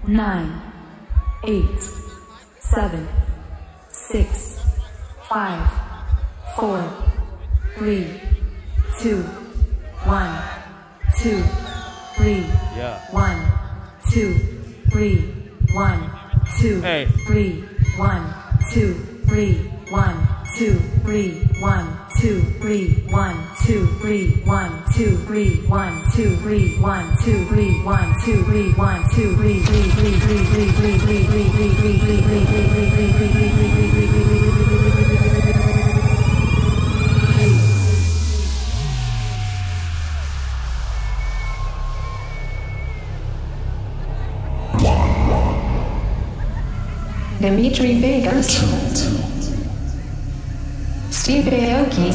9, 8, 7, 6, 5, 4, 3, 2, 1, 2, 3, 1, 2, 3, 1, 2, 3, 1, 2, 3, 1, 2, 3, 1, 2, 3, 1, 2, 3, 1, 2, 3, 1, 2, 3, 1, 2, 3, 1, 2, 3, 1, 2, 3, Dimitri Vegas, Steve Aoki,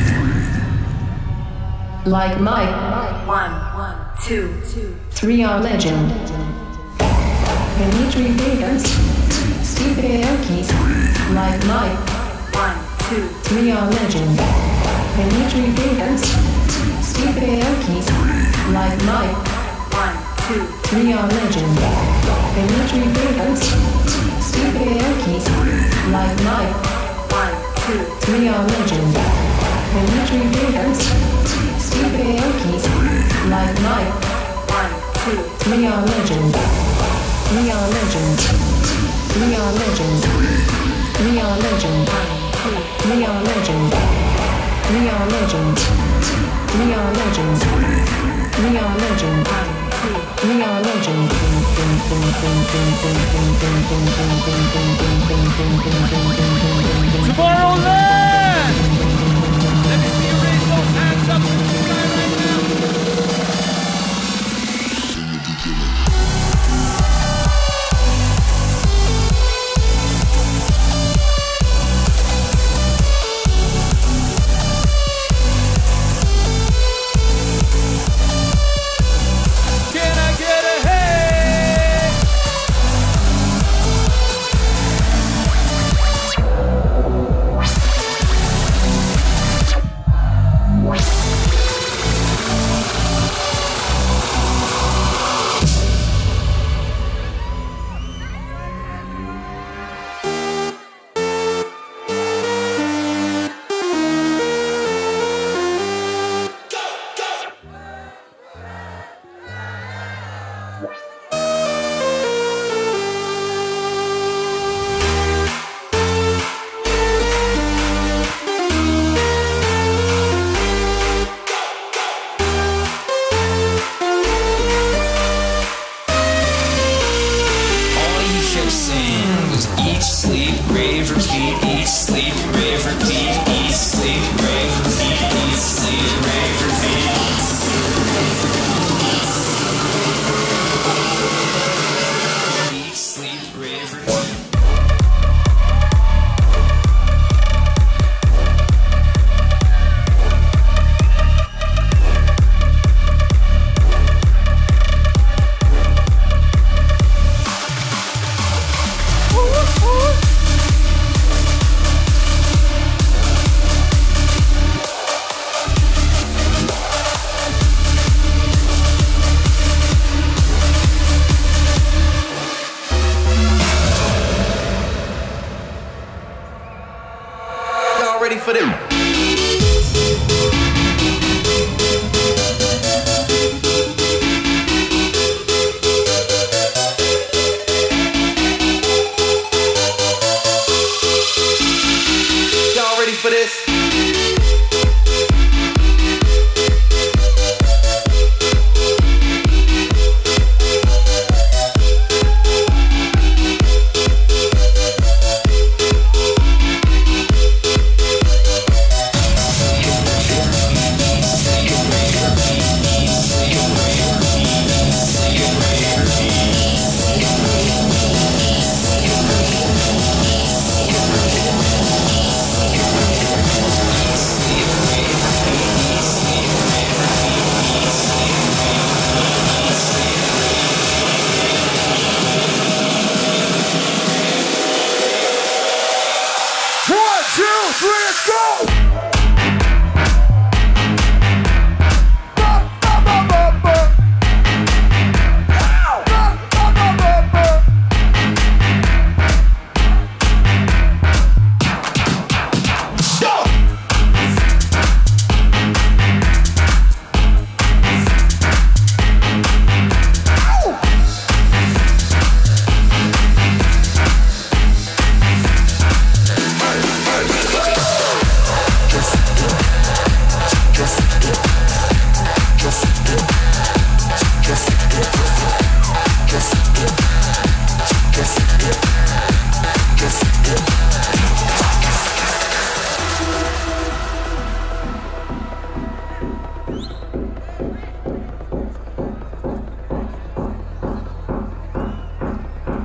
Like Mike, 1, 2, 3 are legend. Dimitri Vegas, Steve Aoki, Like Mike, 1, 2, 3 are legend. Dimitri Vegas, Steve Aoki, Like Mike, 1, 2, 3 are legend. Dimitri Vegas, Steve Aoki, Like Mike, 1, 2, 3 are legend. Dimitri Vegas, Steve Aoki, Like Mike, 1, 2, 3 are legend. 3 are legend. 3 are legend. 3 are legend. 3 are legend. 3 are legend. 3 are legend. 3 are legend. 3 are legend. Tomorrowland! Let me see you raise those hands up to the sky right now. Can I get a hey?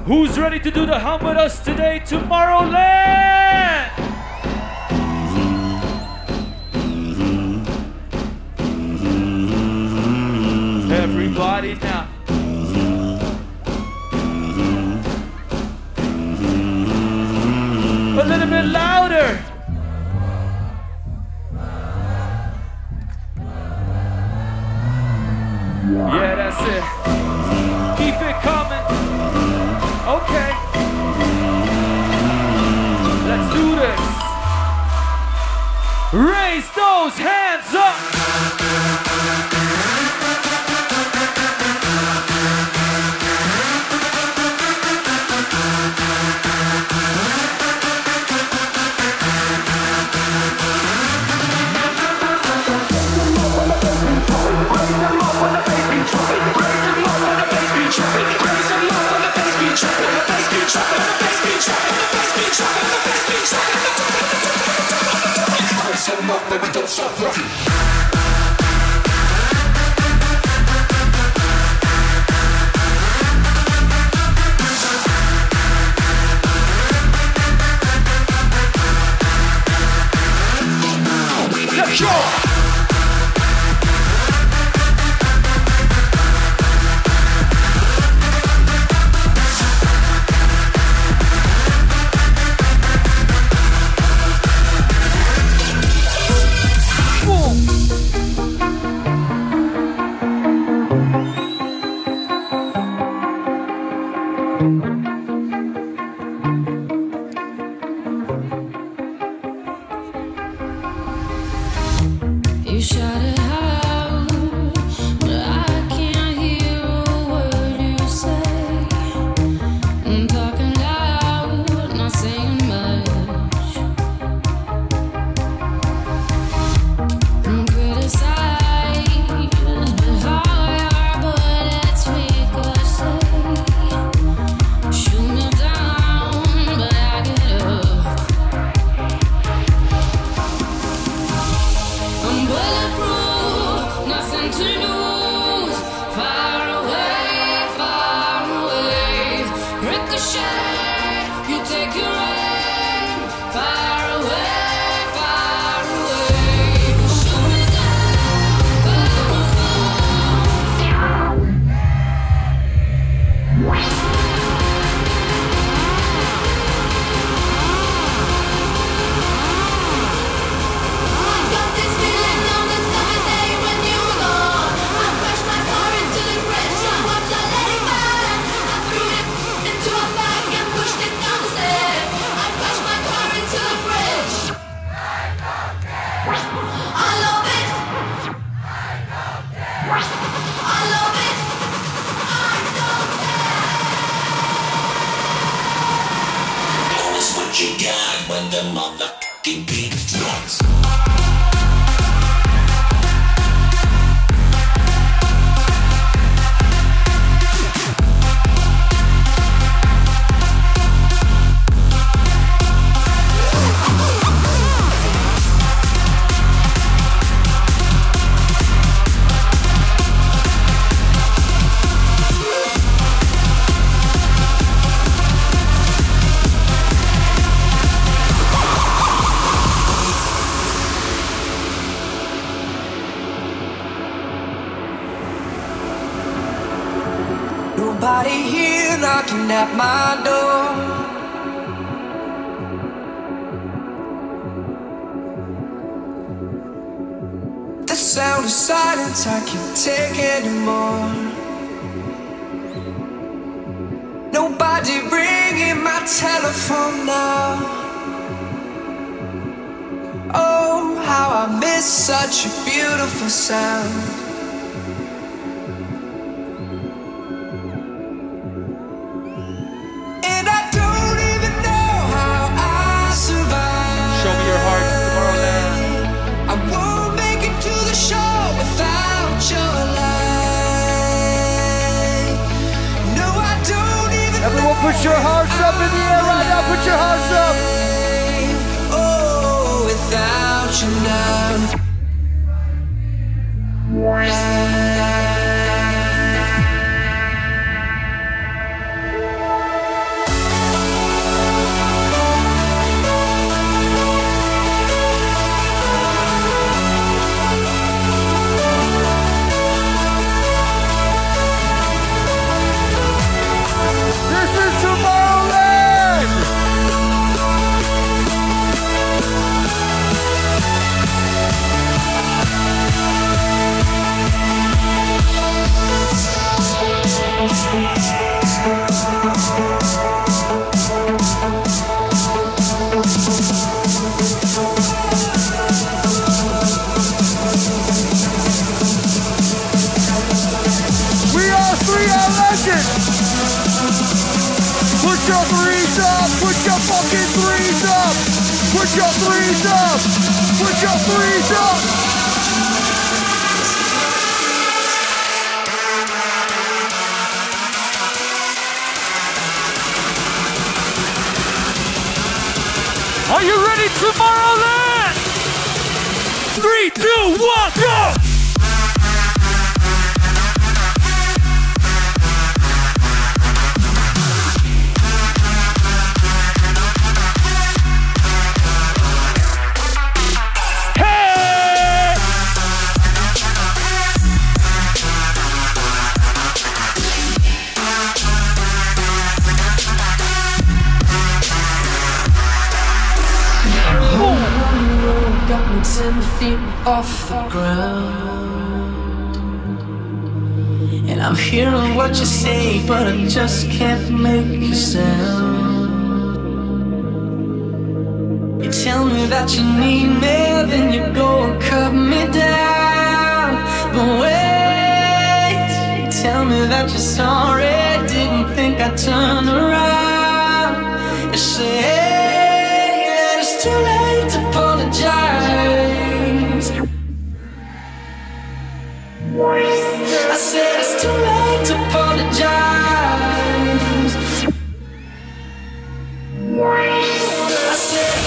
Who's ready to do the hum with us today, Tomorrowland? Everybody now. A little bit louder. Yeah, that's it. Keep it coming. Okay. Let's do this. Raise those hands up. Let's go! You shout it out, but I can't hear a word you say. I'm talking loud, not saying much. I'm criticized, but how you are, but it's ricochet. Shoot me down, but I get up. I'm bulletproof, nothing to lose. Far away, ricochet. You take your aim. Far away, shoot me down, but I won't fall. I got this feeling on the summer day when you were gone. I crashed my car into the bridge. I was not letting back. I threw it into a bag and pushed it down the stairs. I crashed my car into the bridge. I love it. I love it. I don't care. Always what you got when the motherfucking beat drops. Nobody here knocking at my door. The sound of silence I can't take anymore. Nobody ringing my telephone now. Oh, how I miss such a beautiful sound. And I don't even know how I survive. Show me your hearts, Tomorrowland. I won't make it to the show without your light. No, I don't even Everyone put your hearts up in the air right now. Put your hearts up. Oh, without you now. your threes up. Put your fucking threes up. Put your threes up. Put your threes up. Are you ready, Tomorrowland? 3, 2, 1, go! Got me 10 feet off the ground, and I'm hearing what you say, but I just can't make a sound. You tell me that you need me, then you go and cut me down. But wait, you tell me that you're sorry, didn't think I'd turn around. You say, hey, it's too late to apologize. I said it's too late to apologize. I said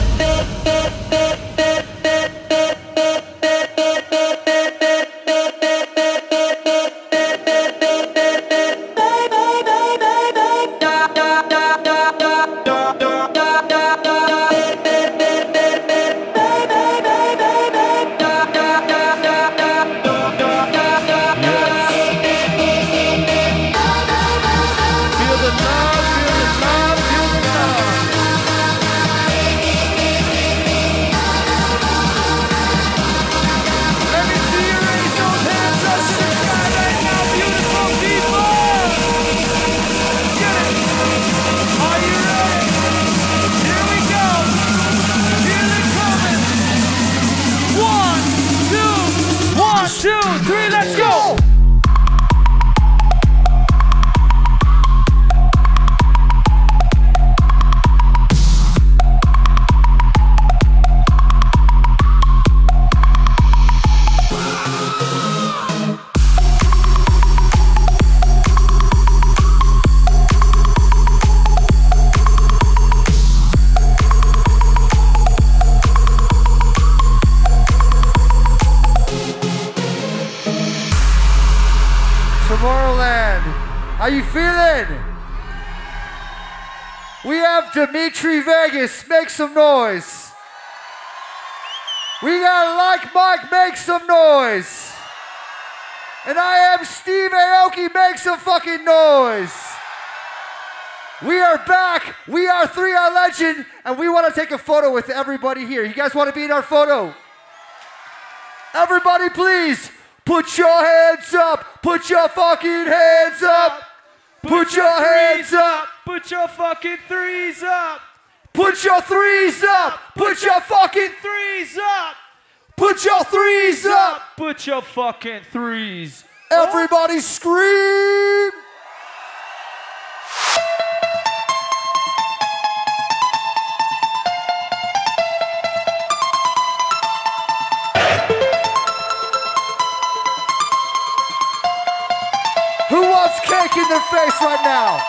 How you feeling? We have Dimitri Vegas, make some noise. We got Like Mike, make some noise. And I am Steve Aoki, make some fucking noise. We are back, we are 3R Legend, and we want to take a photo with everybody here. You guys want to be in our photo? Everybody please, put your hands up, put your fucking hands up. Put your hands up. Put your fucking threes up. Put your threes up. Put your fucking threes up. Put your threes up. Put your fucking threes. Everybody scream. Who wants cake in their face right now?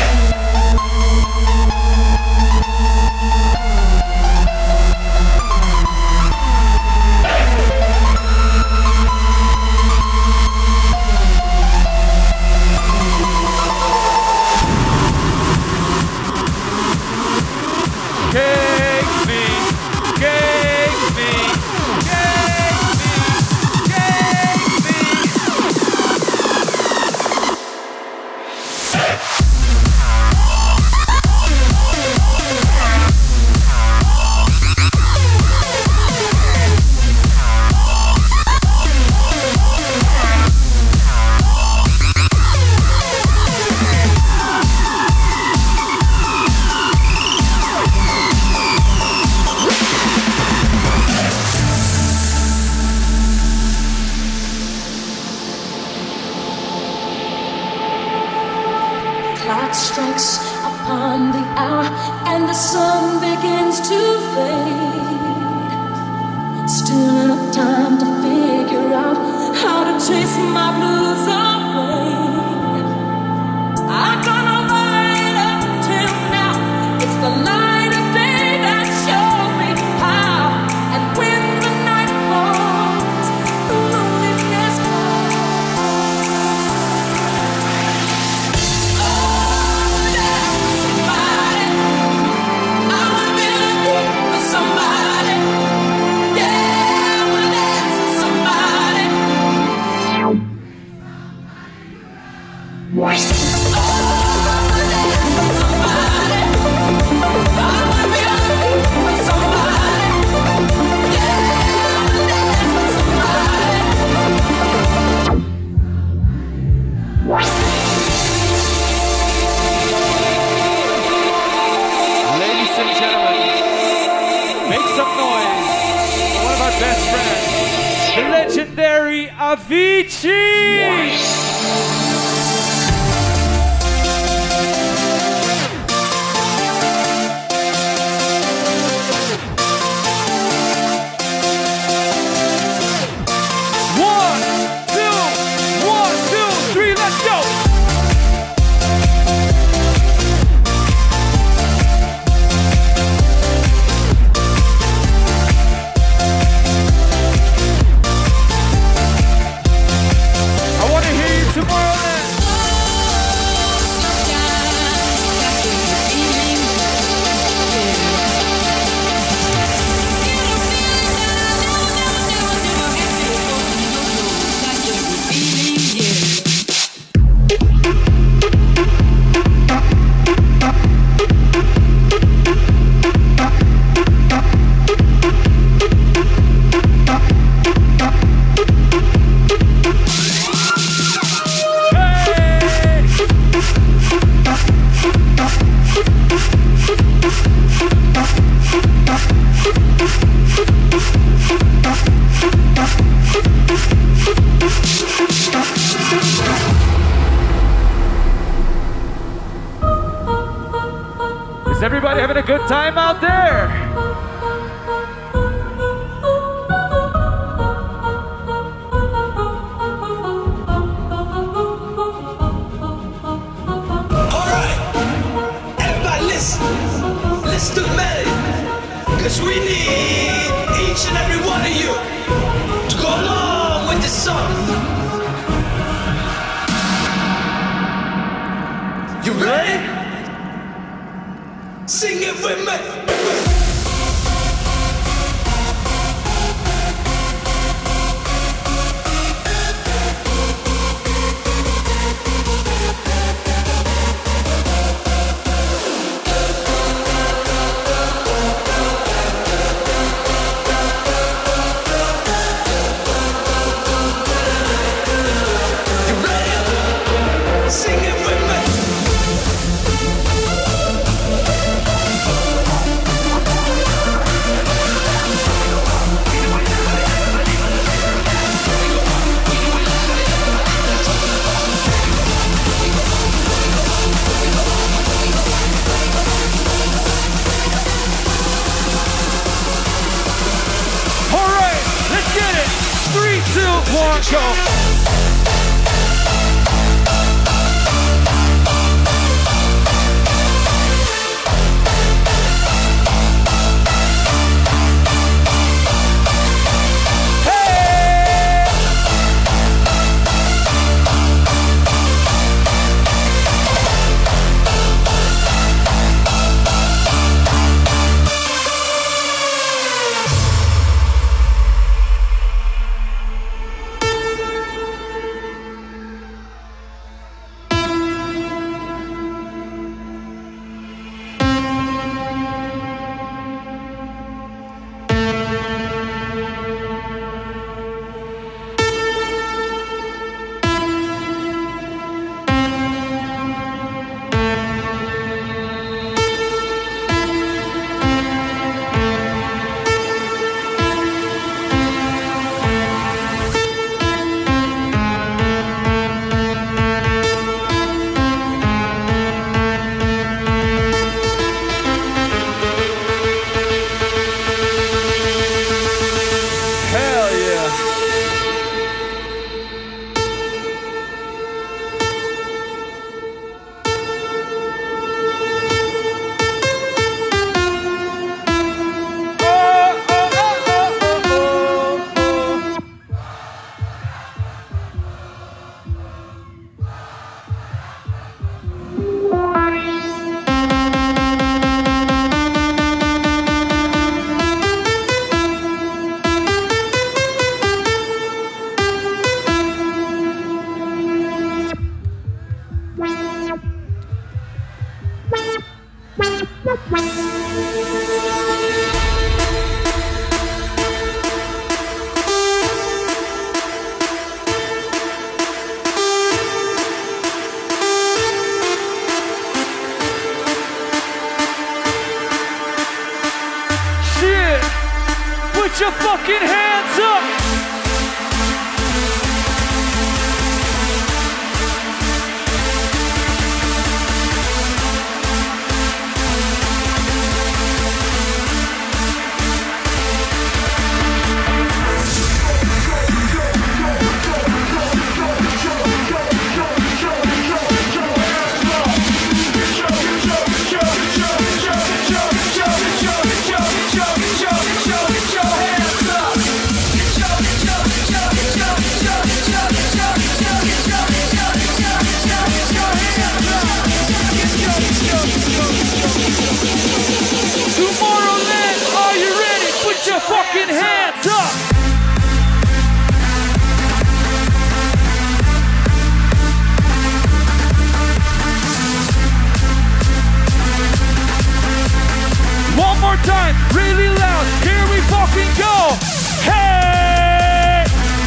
Cake me, cake me, cake me, cake me. Clock strikes upon the hour and the sun begins to fade. Still enough time to figure out how to chase my blues away. I'm gonna light up till now. It's the light of day that shows me how. And when the night falls, the loneliness falls. Oh, there's somebody. I wanna be looking for somebody. Yeah, I wanna dance with somebody. Ladies and gentlemen, make some noise for one of our best friends, the legendary Avicii! One, two, three, let's go! I want to hear you tomorrow night. Is everybody having a good time out there? Alright, everybody listen to the melody, cause we need each and every one of you to go along with this song. You ready? Sing it with me. You ready? Sing it with me. All right, let's get it. 3, 2, 1, go. Shit! Put your fucking hands up! Tomorrowland, are you ready? Put your fucking hands up! One more time, really loud. Here we fucking go. Hey!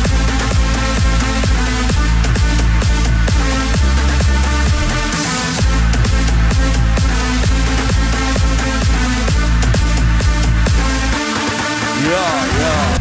Yeah, yeah.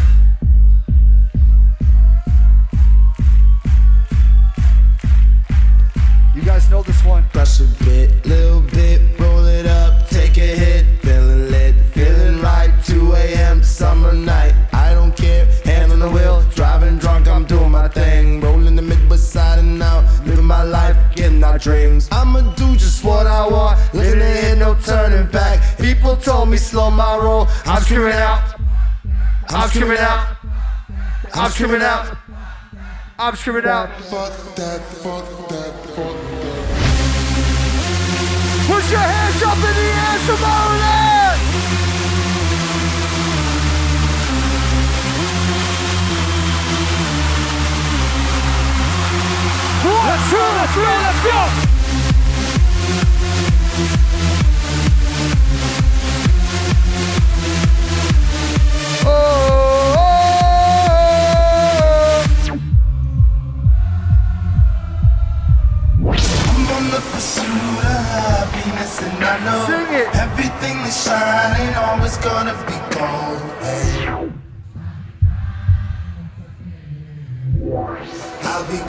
You guys know this one? Brush a bit, little bit, roll it up, take a hit, feeling lit, feeling right, 2 a.m. summer night, I don't care, hand on the wheel, driving drunk, I'm doing my thing, rolling the mid beside and out, living my life, getting our dreams, I'ma do just what I want, living ahead, no turning back, people told me slow my roll, I'm screaming out, I'm screaming out, I'm screaming out, I'm screaming out. fuck that, fuck that, fuck that. Put your hands up in the air, Tomorrowland! Let's go, let's go, let's go! I'm on the pursuit of happiness and I know Sing it. everything that shine ain't always gonna be gold. Hey. I'll be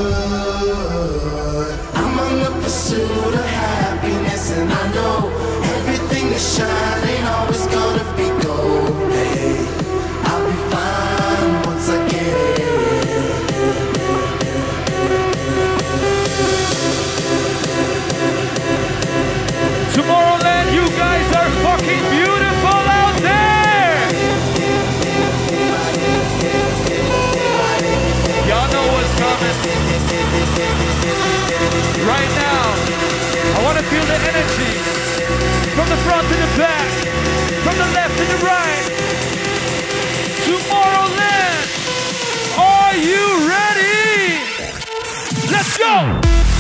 good. I'm on the pursuit of happiness and I know everything that shine ain't always gonna be gold. Hey. I'll be fine once I get it. Tomorrowland, you guys are fucking beautiful out there! Y'all know what's coming. Right now, I want to feel the energy from the front to the back, from the left to the right. Tomorrowland, are you ready? Let's go!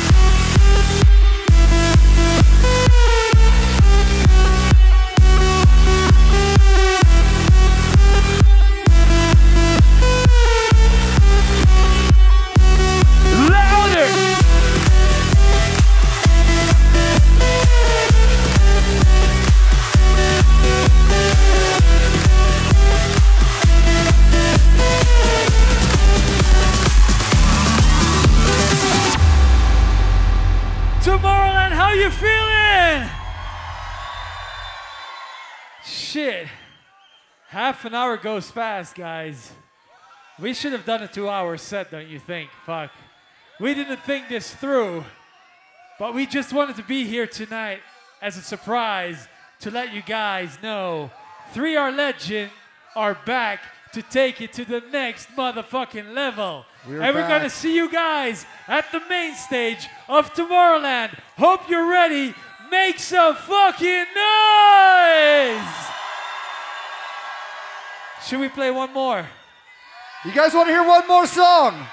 Louder! Tomorrowland, how you feeling? Shit. Half an hour goes fast, guys. We should have done a 2-hour set, don't you think? Fuck. We didn't think this through, but we just wanted to be here tonight as a surprise to let you guys know 3R Legend are back to take it to the next motherfucking level. We're and we're back. gonna see you guys at the main stage of Tomorrowland. Hope you're ready. Make some fucking noise! Should we play one more? You guys want to hear one more song?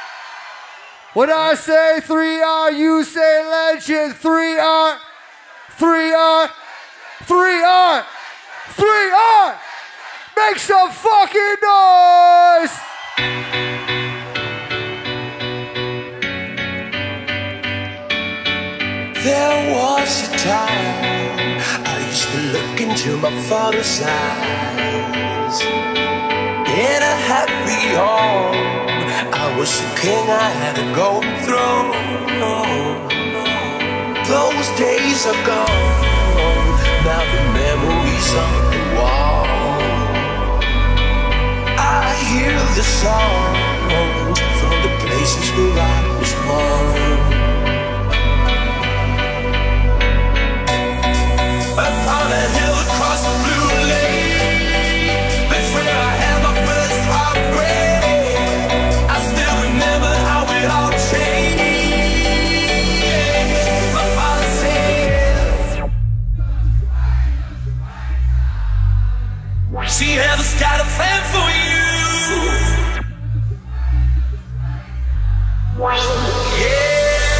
When I say 3R, you say legend. 3R, 3 on, 3 on, 3 on. Make some fucking noise. There was a time I used to look into my father's eyes. In a happy home, I was a king, I had a golden throne. Those days are gone, now the memories on the wall. I hear the song from the places where I was born. Upon a hill across the blue lake, that's where I had my first heartbreak. I still remember how it all changed. My father said, she has got a plan for you. Yeah.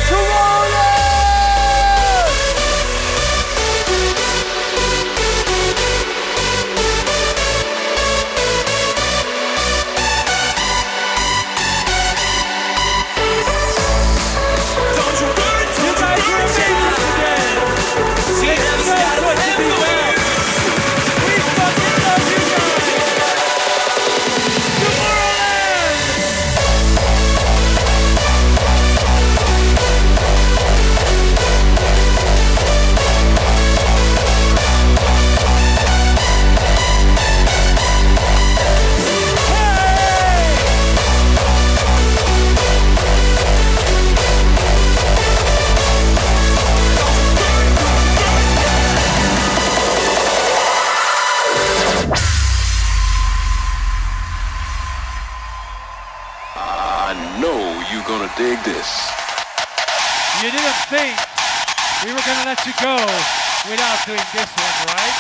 Dig this. You didn't think we were gonna let you go without doing this one, right?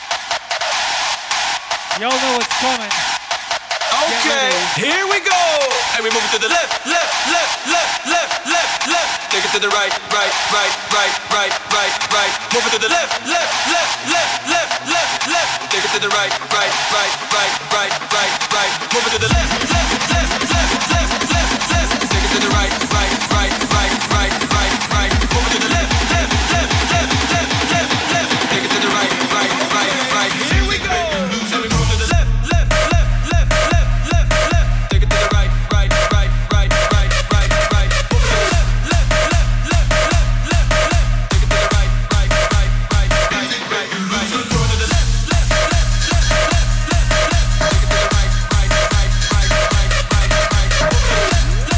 Y'all know what's coming. Okay, here we go. And we move it to the left, left, left, left, left, left, left. Take it to the right, right, right, right, right, right, right. Move it to the left, left, left, left, left, left, left. Take it to the right, right, right, right, right, right, right. Move it to the left, left, left, left, left, left, left. Take it to the right, right, right, right, right, right, right. Move it to the left, left, left, left, left, left, left. Take it to the right, right, right, right. Here we go. So we move to the left, left, left, left, left, left, left. Take it to the right, right, right, right, right, right, right. Move to the left, left, left, left, left, left, left. Take it to the right, right, right, right, right, right, right. So go to the left, left, left, left, left, left, left. Take it to the right, right, right, right, right, right, right. Move to the left.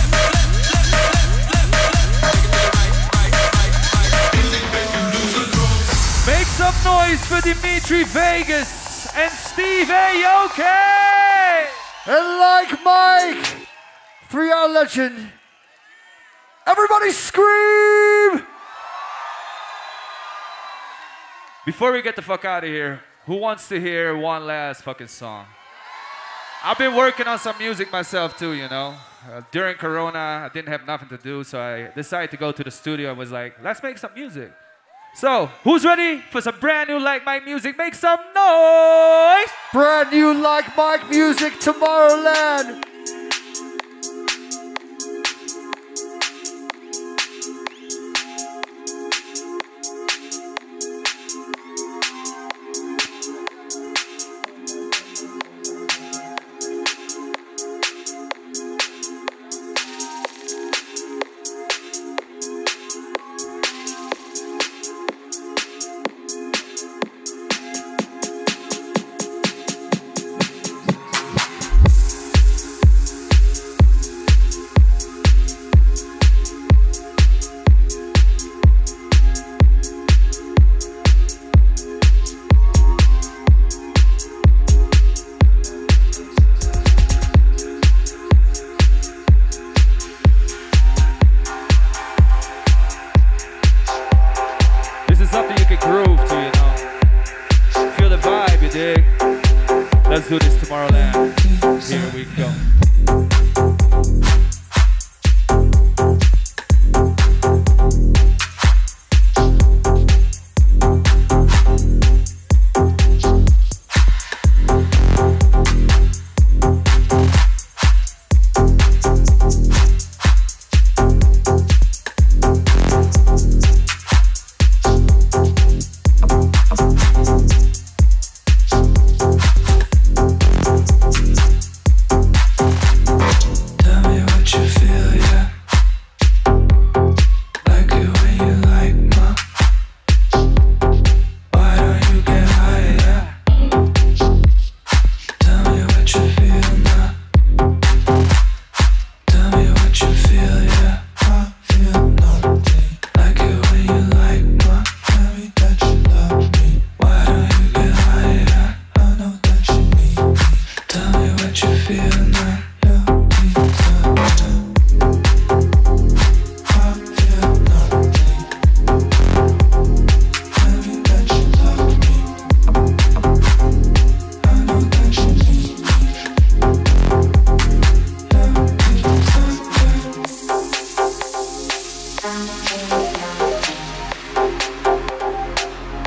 Make some noise for Dimitri Vegas and Steve Aoki! And like Mike, 3-hour legend. Everybody scream! Before we get the fuck out of here, who wants to hear one last fucking song? I've been working on some music myself too, you know. During Corona, I didn't have nothing to do, so I decided to go to the studio and was like, let's make some music. So, who's ready for some brand new Like Mike music? Make some noise! Brand new Like Mike music, Tomorrowland. Let's do this, Tomorrowland. Here we go.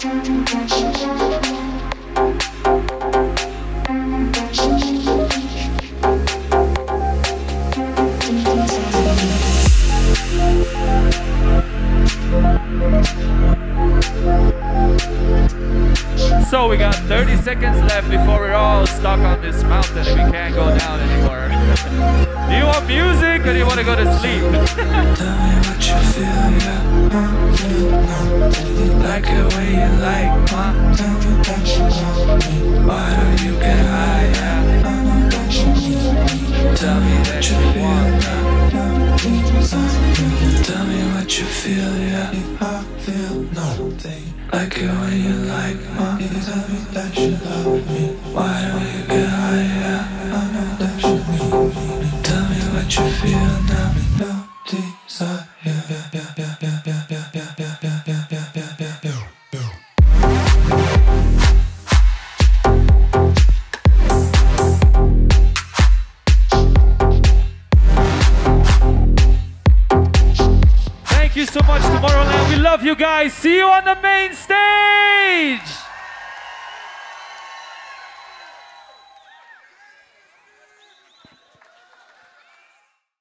So we got 30 seconds left before we're all stuck on this mountain and we can't go down anymore. Do you want music or do you want to go to sleep? Tell me what you feel, yeah. Like it when you like, tell me that you love me. Why don't you get high, yeah? Tell me that you want, tell me what you feel, yeah. I feel nothing. Like it when you like, tell me that you love me. Why don't you get high, yeah? I know that you need me. Tell me what you feel now. No desire, yeah, yeah, yeah, yeah, yeah, yeah, yeah, yeah, yeah, yeah, yeah, yeah, yeah, yeah. Thank you so much, Tomorrowland. We love you guys. See you on the main stage.